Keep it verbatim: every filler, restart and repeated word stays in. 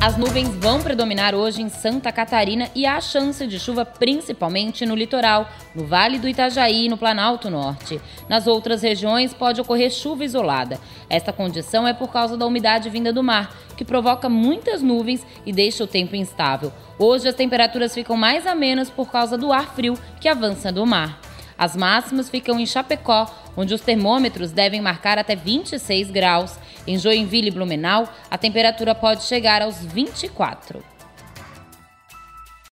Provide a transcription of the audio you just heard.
As nuvens vão predominar hoje em Santa Catarina e há chance de chuva principalmente no litoral, no Vale do Itajaí e no Planalto Norte. Nas outras regiões pode ocorrer chuva isolada. Esta condição é por causa da umidade vinda do mar, que provoca muitas nuvens e deixa o tempo instável. Hoje as temperaturas ficam mais amenas por causa do ar frio que avança do mar. As máximas ficam em Chapecó, onde os termômetros devem marcar até vinte e seis graus. Em Joinville e Blumenau, a temperatura pode chegar aos vinte e quatro.